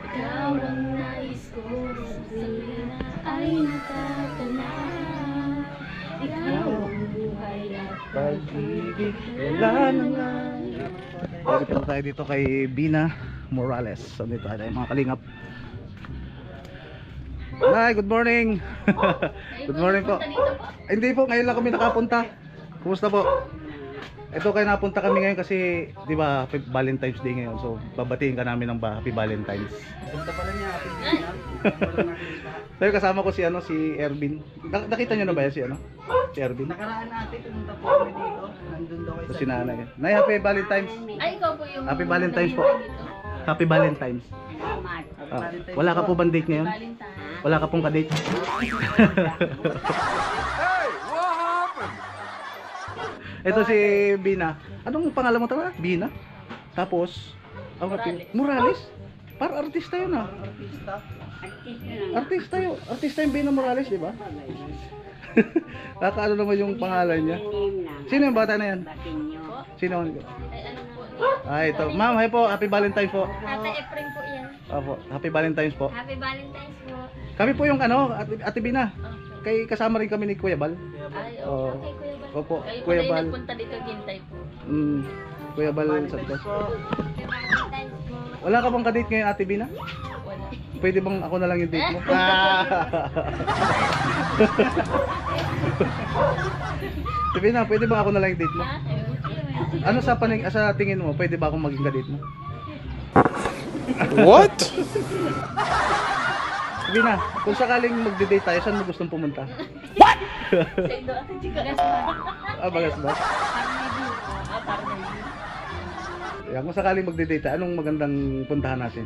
Ikaw ang nais ko sa tuwing ay natatala. Ikaw ang buhay at Pag-ibig, wala na nga. Dito tayo dito kay Bina Morales. So dito tayo mga kalingap. Hi, good morning. Good morning po. Ay, hindi po, ngayon lang kami nakapunta. Kumusta po? Ito kayo napunta kami ngayon kasi, di ba, Valentine's Day ngayon. So, babatiin ka namin ng Happy Valentine's. Ganda pala niya, Happy Valentine's. Tayo kasama ko si Ervin. Nakita niyo na ba yan si Si Ervin? Nakaraan natin, pumunta po kami dito. Nandun daw kayo So, si nanay. Nay, Happy Valentine's. Ay, ikaw po yung Happy Valentine's po. Happy Valentine's. Ah, wala ka po bang date ngayon? Valentine. Wala ka pong kadate? Ito si Bina. Anong pangalan mo talaga? Bina? Tapos, Morales. Para artista yun ah. Artista. Artista yung Bina Morales, di ba? Kakaano naman yung pangalan niya. Sino yung bata na yan? Sino? Ay, ano po? Ay, ito. Ma'am, hi po. Happy Valentine's po. Tata Efren po yan. Opo, Happy Valentine's po. Happy Valentine's po. Kami po yung Ate Bina. Kay kasama rin kami ni Kuya Bal. Ay, Oo. okay, Kuya Bal. Opo, Kayo Kuya pala Bal. yung nagpunta dito, Gintay po. Kuya Bal Valentine's Santos. po. Happy Valentine's po. Wala ka bang kadate ngayon, Ate Bina? Wala. Pwede bang ako na lang yung date mo? Ate Bina, pwede bang ako na lang yung date mo? Ano sa tingin mo? Pwede ba akong maging kadate mo? What? Ate Bina, kung sakaling magde-date tayo, saan mo gustong pumunta? Sa Indo, Ate Chika. Bagas ba? Parneview. Parneview. Yan, kung sakaling magde-date tayo, anong magandang puntahan natin?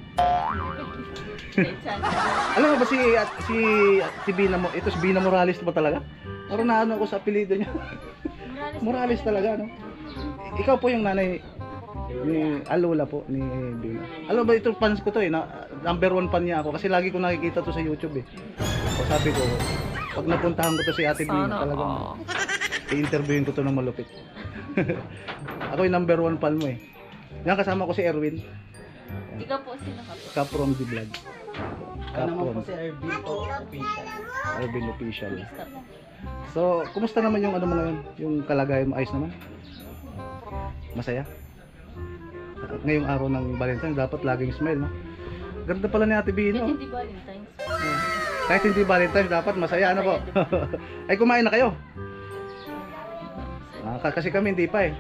Alam mo ba si Bina mo, ito si Bina Morales ba talaga? Parang naano ako sa apelyido niya. Morales talaga, no? Ikaw po yung nanay ni Alula po ni Bina. Alam ba ito fans ko to number 1 fan niya ako kasi lagi ko nakikita to sa YouTube eh. So sabi ko, pag napuntahan ko to si Ate Bina, talagang i-interviewin ko to ng malupit. Ako yung number 1 fan mo eh. Yan kasama ko si Erwin. Ikaw po, sino ka po? Caprom the Vlog. Ano naman po Caprom. si Ervin po, official. Erwin Official. Basta po. So, kumusta naman yung ano mo ngayon? Yung kalagayan mo, ayos naman? Masaya? Ngayong araw ng Valentine's, dapat laging smile, no? Ganda pala ni Ate Bina, oh. Hindi Valentine's. Kahit hindi Valentine's, dapat masaya, ano po? Ay, kumain na kayo? Kasi kami hindi pa eh.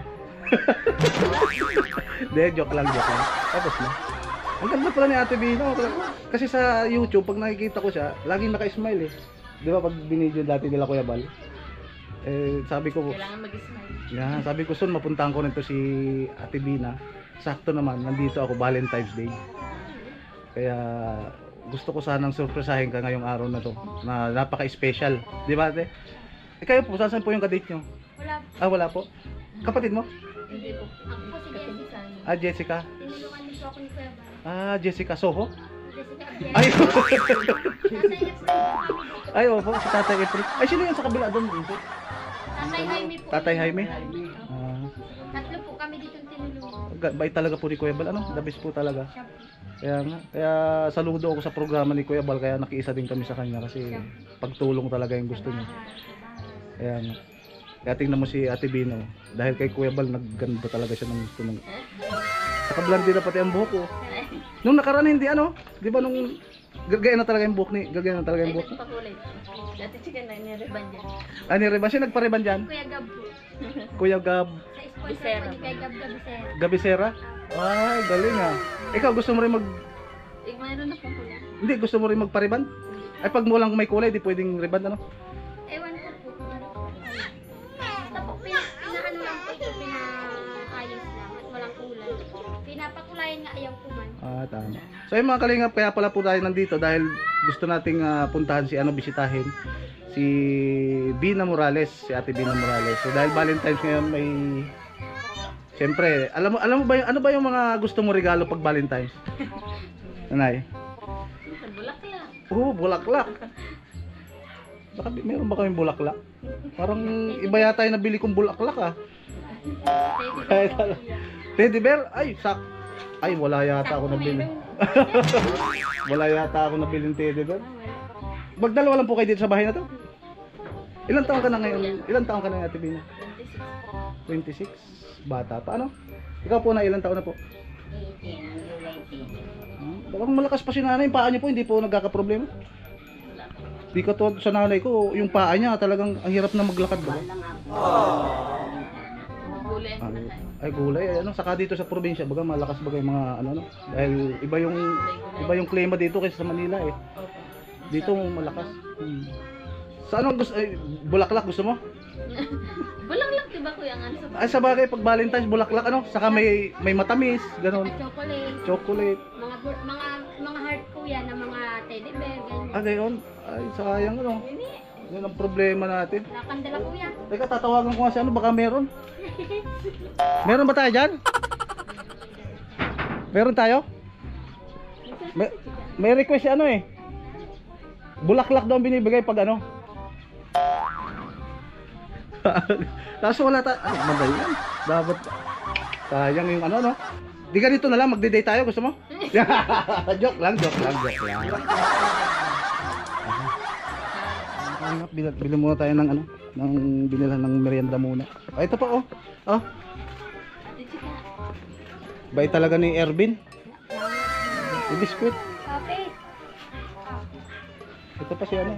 Hindi, joke lang. Tapos na. Ang ganda pala ni Ate Bina. Kasi sa YouTube, pag nakikita ko siya, laging naka-smile eh. Di ba pag binidyo dati nila Kuya Bal? Sabi ko, Kailangan mag-smile. yan, sabi ko soon mapuntahan ko nito si Ate Bina. Sakto naman, nandito ako Valentine's Day. Kaya gusto ko sanang surpresahin ka ngayong araw na to na napaka-special. Di ba ate? Kayo po, saan po yung kadate nyo? Wala po. Wala po. Kapatid mo? Hindi po. Ako po si Jessica. Jessica. Tinulungan din po ako ni Kuya Bal. Jessica Soho? Jessica Ay, Abdiel. ay, opo, si Tatay Efren. Ay, sino yun sa kabila doon? Tatay Jaime po. Tatay Jaime? Tatlo po kami dito tinulungan. Bait talaga po ni Kuya Bal. The best po talaga. Siya po. Kaya nga, saludo ako sa programa ni Kuya Bal, kaya nakiisa din kami sa kanya kasi pagtulong talaga yung gusto niya. Kaya nga. Kaya tingnan mo si Ate Bino, dahil kay Kuya Bal nagganda talaga siya ng gusto ng. Nakablandi na pati ang buhok ko. Nung nakaraan hindi di ba nung gagaya na talaga yung buhok gagaya na talaga yung buhok. Ay, pakulay. Dati chicken na nireban dyan. Reban siya nagpareban diyan? Kuya Gab po. Kuya Gab Sa sponsor po ni Kuya Gab Gabisera. Gabisera? Ay, galing ah. Ikaw gusto mo rin Mayroon na pong kulay. hindi gusto mo rin magpareban? Ay pag mo lang may kulay, di pwedeng reban Ewan ko po. Basta po, pinaano lang po ito, pinaayos lang at walang kulay. Pinapakulayan nga ayaw kuman. Tama. So yung mga kalingap, kaya pala po tayo nandito dahil gusto nating puntahan bisitahin si Bina Morales, si Ate Bina Morales. So dahil Valentine's ngayon may siyempre, alam mo ba yung ano ba yung mga gusto mo regalo pag Valentine's? Nanay? Bulaklak. Bulaklak. Baka meron ba kaming bulaklak? Parang iba yata yung nabili kong bulaklak ah. Teddy bear? Ay, wala yata ako nabili. Wala yata ako nabiling teddy bear. Ah, wala. Magdalawa lang po kayo dito sa bahay na to? Ilang taon ka na ngayon? Ilang taon ka na, Ate Bina? 26. 26? Bata pa, ano? Ikaw po na ilang taon na po? 18. Bakit malakas pa si nanay, yung paa niya po, hindi po nagkakaproblema. Di ka to sa nanay ko, yung paa niya talagang ang hirap na maglakad ba? Gulay Ah, ay gulay, ay, ano, saka dito sa probinsya, baga malakas baga yung mga ano, no? Dahil iba yung klima dito kaysa sa Manila eh. Dito malakas. Sa anong gusto, ay, bulaklak gusto mo? Bulaklak, diba kuya? Ano sa Ay sa bagay pag Valentine's bulaklak ano, saka may matamis, ganun. chocolate. Chocolate. Mga heart kuya na mga teddy bear, ganyan. Ah, gayon. Ay, sayang ano. Hindi. Yun ang problema natin. Nakandala kuya. Teka, tatawagan ko nga si ano, baka meron. Meron ba tayo dyan? Meron tayo? May request si ano eh. Bulaklak daw ang binibigay pag ano. Kaso wala tayo. Ano ba yan? Dapat. Sayang yung ano, no? Di ganito na lang, magde-date tayo. Gusto mo? Joke lang. Bili muna tayo ng ano, ng binilan ng merienda muna. Ay, ito pa oh. Oh. Ate Chika. Bait talaga ni Ervin. Yung biskuit. Kape. Ito pa si ano.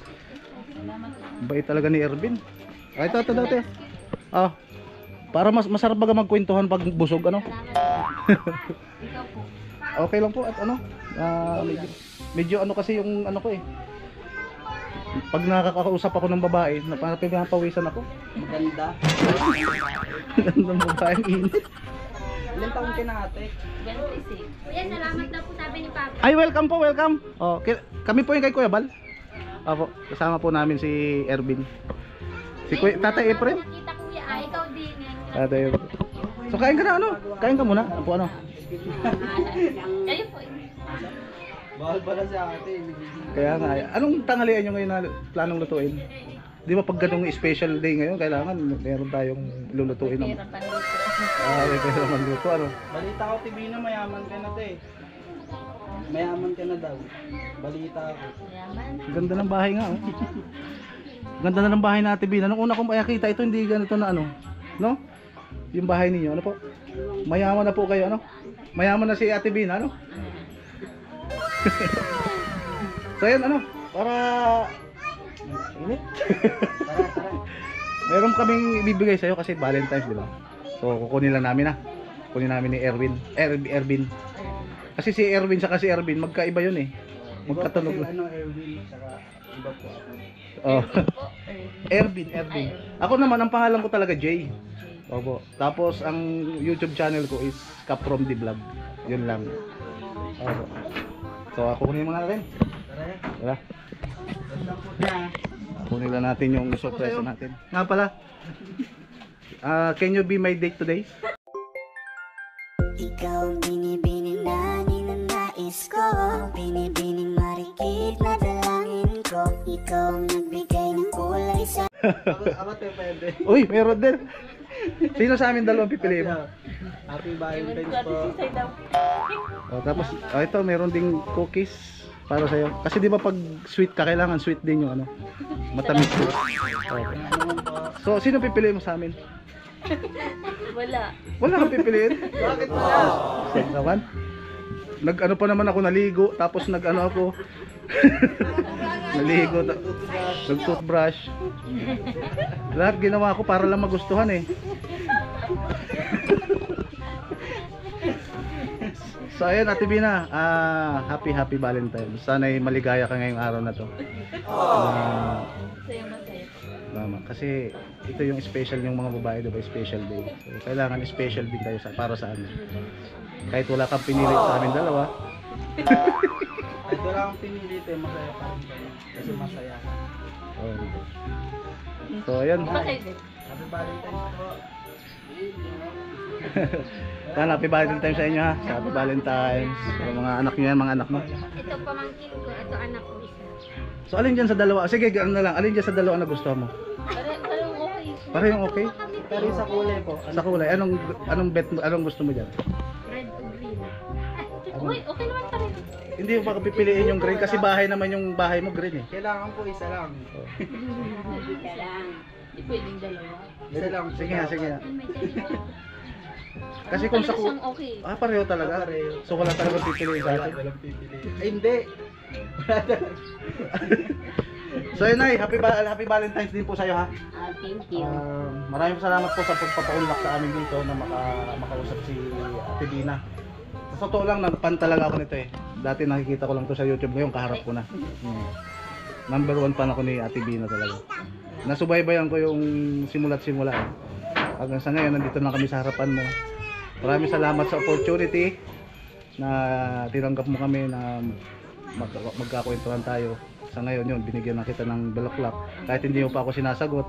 Bait talaga ni Ervin. Ay, ito dati. Ah. Para masarap baga magkwentuhan pag busog ano. Ikaw po. Okay lang po at ano. Medyo ano kasi yung ano ko eh. Pag nakakausap ako ng babae, napapawisan ako. Maganda. Ng babae init. Ilan taon ka na ate? 26. Kuya, salamat na po sabi ni Papa. Ay, welcome po, welcome. Oh, kami po yung kay Kuya Bal. Opo, kasama po namin si Ervin. Si Kuya, Tatay Efren. Nakita kuya, ikaw din. Tatay Efren. So kain ka na ano? Kain ka muna. Ano po ano? Kayo po. Bawal pala si ate. Kaya nga, anong tanghalian nyo ngayon na planong lutuin? Di ba pag ganung special day ngayon, kailangan meron tayong lulutuin ng... Pera pandito. May pera magluto, ano? Balita ko, Tibina, mayaman ka na te. Mayaman ka na daw. Balita ko. Yaman. Ganda ng bahay nga, oh. Ganda na ng bahay natin, Bina. Nung una kong makikita ito, hindi ganito na ano. No? Yung bahay ninyo, ano po? Mayaman na po kayo, ano? Mayaman na si Ate Bina, ano? So yan, ano? Para... Init? Tara. Meron kaming ibibigay sa'yo kasi Valentine's, di ba? So kukunin lang namin na. Kunin namin ni Ervin. Kasi si Ervin saka si Ervin, magkaiba yun eh. Magkatunog lang. Ano, Erwin, saka iba po ako. Oh. Ervin. Ako naman, ang pangalan ko talaga Jay. Opo. Tapos ang YouTube channel ko is Cap from the Vlog. Yun lang. Opo. So ako kunin mga natin. Tara. Tara. Ganda po niya. Kunin lang natin yung surprise natin. Nga pala. Can you be my date today? Ikaw ang binibining na ninanais ko, binibining marikit na dalangin ko. Ikaw ang nagbigay ng kulay sa Ako te, pwede. Uy, meron din. Sino sa amin dalawang pipiliin mo? Happy Valentine's po. Tapos, ito, meron ding cookies para sa'yo. Kasi di ba pag sweet ka, kailangan sweet din yung ano. Matamis ko. Okay. So, sino pipiliin mo sa amin? Wala. Wala kang pipiliin? Bakit wala? Sad naman. Nag-ano pa naman ako naligo, tapos nag-ano ako. Naligo, nag-toothbrush. Lahat ginawa ko para lang magustuhan eh. So ayun, Ate Bina, happy Valentine's. Sana'y maligaya ka ngayong araw na to. Masaya. Mama, kasi ito yung special yung mga babae, diba? Special day. So, kailangan special din tayo para sa amin. Kahit wala kang pinili sa amin dalawa. Kahit wala akong pinili te, masaya pa rin kayo. Kasi masaya ka. Oh. So ayun. Happy Valentine's po. Yan, happy Valentine's sa inyo ha. Happy Valentine's. So, mga anak nyo yan, mga anak mo. Ito pamangkin ko, ito anak ko isa. So alin dyan sa dalawa? Sige, ano na lang. Alin dyan sa dalawa na gusto mo? Parang okay. Parehong okay? Pero sa kulay po. Sa kulay, anong bet mo, anong gusto mo dyan? Red to green. Ano? Uy, okay naman pa rin. Hindi mo baka pipiliin yung green kasi bahay naman yung bahay mo green eh. Kailangan ko isa lang. Hindi pwedeng dalawa. Isa lang. Sige nga, sige nga. Ay, may dalawa. Kasi kung sa Talaga siyang okay. pareho talaga. Pareho. So wala talaga pipiliin sa atin. Walang pipili. Ay, hindi. So yun ay, happy Valentine's din po sa iyo ha. Thank you. Maraming salamat po sa pagpapaunlak sa amin dito na makausap si Ate Dina. Sa totoo lang, nagpan talaga ako nito eh. Dati nakikita ko lang to sa YouTube, ngayon kaharap ko na. Number 1 fan ako ni Ate Dina talaga. Nasubaybayan ko yung simula't simula. Hanggang sa ngayon, nandito na kami sa harapan mo. Maraming salamat sa opportunity na tinanggap mo kami na magkakwentuhan tayo. Sa ngayon yun, binigyan na kita ng bulaklak. Kahit hindi mo pa ako sinasagot.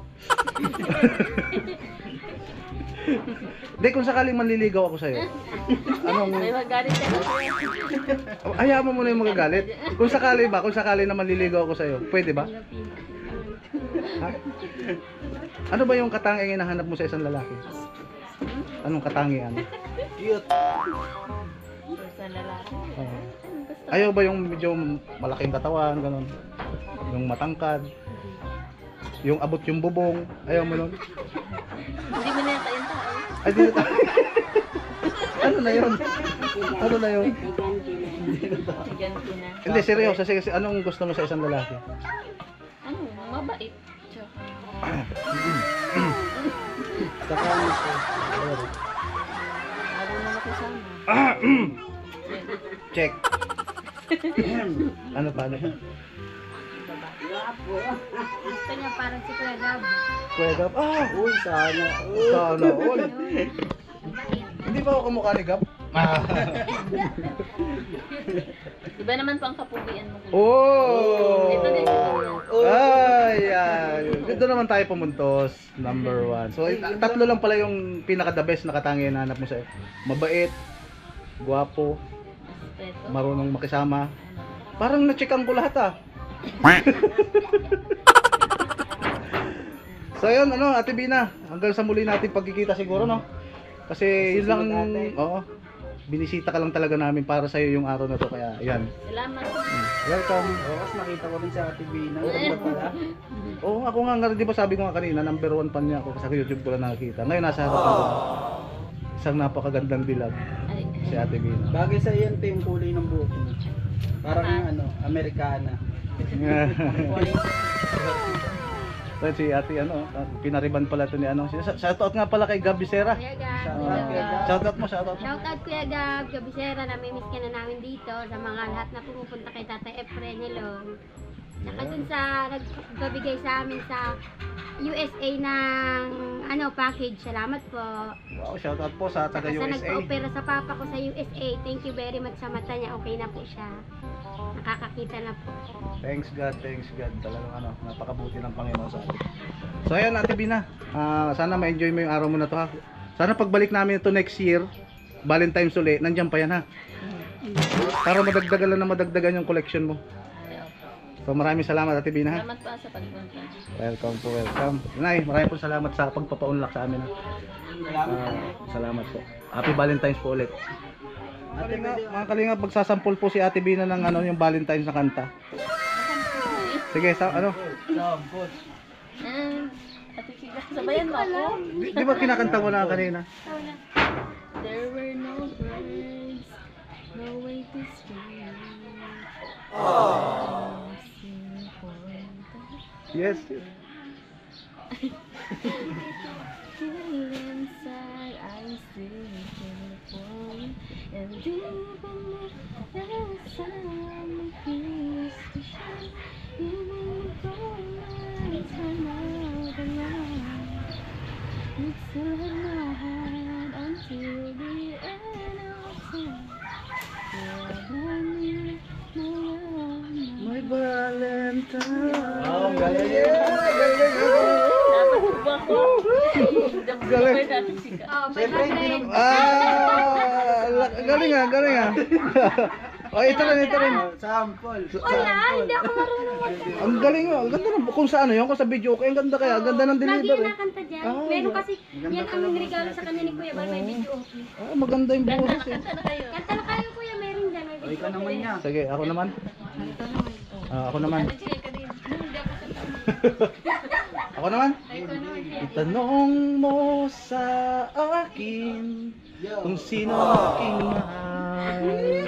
Hindi, kung sakaling manliligaw ako sa'yo. Anong... May magalit ka na. Hayaan mo muna yung magagalit. Kung sakali na manliligaw ako sa'yo, pwede ba? Ha? Ano ba yung katangian na hinahanap mo sa isang lalaki? Anong katangian? Cute. Sa lalaki. Oo. Ayaw ba yung medyo malaking katawan, ganun? Yung matangkad? Yung abot yung bubong? Ayaw mo nun? Hindi mo na yata yung tao. Ay, di na Ano na yun? Ano na yun? Ganti na. Hindi, seryoso. Kasi anong gusto mo sa isang lalaki? Ano, mabait. Tsaka. Saka ano po. Marunong makisama. Check. Ano pa? Ano? Gusto niya parang si Kuya Gab. Kuya Gab? Uy, sana. Sana all. Hindi ba ako kamukha ni Gab? Iba naman pang kapugian mo. Oh! Ito din si Kuya. Ay, ay. Dito naman tayo pumuntos. Number 1. So, tatlo lang pala yung pinaka-the best na katangian na hanap mo sa'yo. Mabait, gwapo, Respeto. marunong makisama. Parang na-checkan ko lahat ah. So yun, ano, Ate Bina, hanggang sa muli natin pagkikita siguro, no? Kasi yun lang, oo. Binisita ka lang talaga namin para sa iyo yung araw na to, kaya yan. Salamat. Welcome. Tapos nakita ko rin sa Ate Bina. Ano pala? Oo, ako nga, di ba sabi ko nga kanina, number 1 fan niya ako sa YouTube ko lang nakikita. Ngayon nasa harapan ko. Isang napakagandang dilag, Ay, si Ate Bina. Bagay sa iyan yung kulay ng buhok mo. Parang ano, Amerikana. So, si Ate, pinariban pala ito ni ano. Shoutout nga pala kay Gab Bisera. Kuya Gab. Shoutout mo. Shoutout Kuya Gab, Gabisera, namimiss ka na namin dito sa mga lahat na pumupunta kay Tatay Efren, hello. Saka dun sa nagbabigay sa amin sa USA ng package, salamat po. Wow, shoutout po sa taga Saka sa USA. nagpa-opera sa papa ko sa USA, thank you very much sa mata niya, okay na po siya. Nakakakita na po. Thanks God. Talagang napakabuti ng Panginoon sa atin. So ayan, Ate Bina, sana ma-enjoy mo yung araw mo na to ha. Sana pagbalik namin ito next year, Valentine's uli, nandiyan pa yan ha. Para madagdagan yung collection mo. So maraming salamat, Ate Bina ha. Salamat pa sa pagpunta. Welcome. Nay, maraming po salamat sa pagpapaunlak sa amin ha. Salamat po. Happy Valentine's po ulit. Mga kalinga, pagsasampol po si Ate Bina ng yung Valentine's na kanta. Sige, Sampot. Ate Chica, sabayan mo ako. Di ba kinakanta mo na kanina? There were no birds, no way to swim. Yes. Still inside, I'm still falling, and even if there's some peace to shine, even though lights are not alive, you still have my hand until the end of time. My Valentine. Oh, galing. Dapat ba ko? Galing. Siyempre, hindi naman. Galing ah. Oh, ito rin. Sampol. Wala, hindi ako marunong magkanta. Ang galing ah. Ang ganda ng kung sa yun, kung sa video okay, ang ganda kaya. Ang ganda ng Lagi delivery. yung nakanta dyan. Meron kasi, yan ang regalo sa kanya ni Kuya Bal, may video okay. Maganda yung boses eh. Kanta na kayo Kuya, meron dyan. Ika naman niya. Sige, ako naman. Ako naman. Ako naman. Itanong mo sa akin kung sino aking mahal.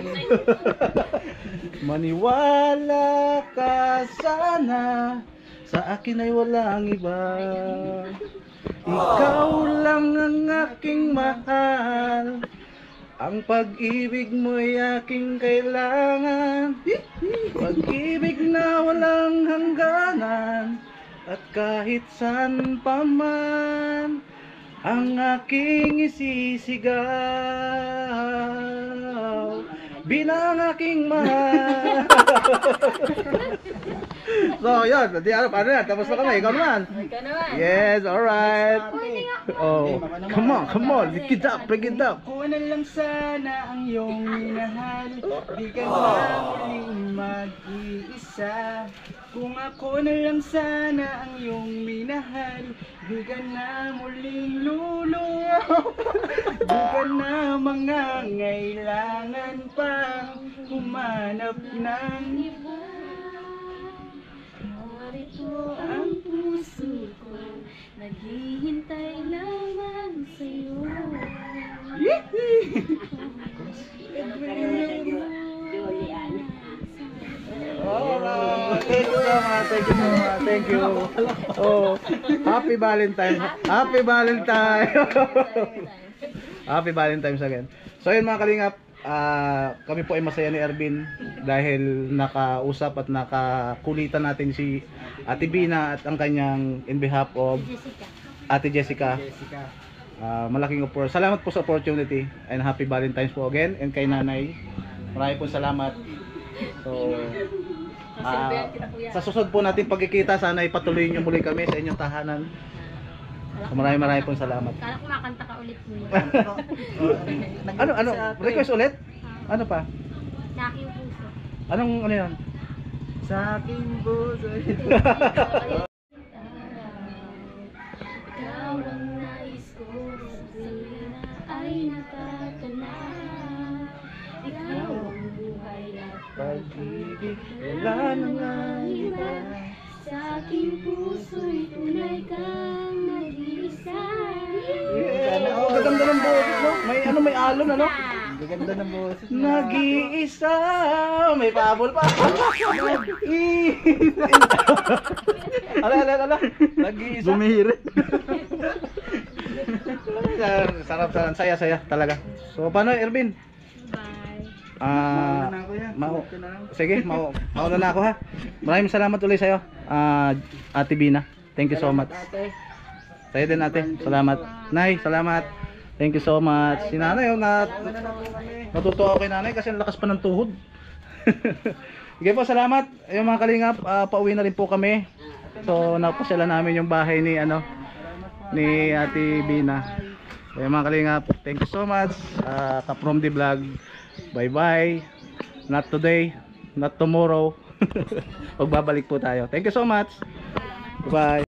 Maniwala ka sana, sa akin ay walang iba. Ikaw lang ang aking mahal, ang pag-ibig mo'y aking kailangan. Pag-ibig na walang hangganan, at kahit saan pa man ang aking isisigaw bilang aking mahal. So, yun. Di ano, paano yan? Tapos na kami. Ikaw naman. Yes, alright. Oh, come on. Lick it up, break it up. Ako na lang sana ang iyong minahal. Di ka na muling mag-iisa. Kung ako na lang sana ang iyong minahal, di ka na muling luluwa. Di ka na mangangailangan pang humanap ng iba. Narito ang puso ko, naghihintay lamang sa'yo. Alright. Thank you so much. Thank you. Oh, happy Valentine. Happy Valentine. Happy Valentine's again. So yun mga kalingap, kami po ay masaya ni Ervin dahil nakausap at nakakulitan natin si Ate Bina at ang kanyang in behalf of Ate Jessica. Malaking salamat po sa opportunity and happy Valentine's po again, and kay Nanay marami po salamat. So sa susunod po natin pagkikita, sana ipatuloy niyo muli kami sa inyong tahanan. So, marami pong salamat. Kala ko makanta ka ulit mo. Ano? Request ulit? Ano pa? Sa aking puso. Ano yan? Sa aking puso. Ikaw ang nais ko, sabihin na ay nakatanay. Ikaw ang buhay at Pag-ibig, wala na nga iba. sa aking puso'y tunay kang nag-iisa. Ang gaganda ng boses, no? May alon, ano? Ganda ng boses. Nag-iisa. May pabol pa. Ala. Nag-iisa. Bumihirit. Sarap. Saya talaga. So, paano, Ervin? Bye. Mauna na ako yan. Sige, mauna na ako ha. Maraming salamat ulit sa'yo, Ate Bina. Thank you so much. Sa'yo din, ate. Salamat. Nay, salamat. Thank you so much. Si Nanay, natutuwa ako kay Nanay kasi ang lakas pa ng tuhod. Sige po, salamat. Yung mga kalingap, pauwi na rin po kami. So, napasyalan namin yung bahay ni Ate Bina. So, yung mga kalingap, thank you so much. Kaprom the vlog. Bye-bye. Not today, not tomorrow. Magbabalik po tayo. Thank you so much. Bye.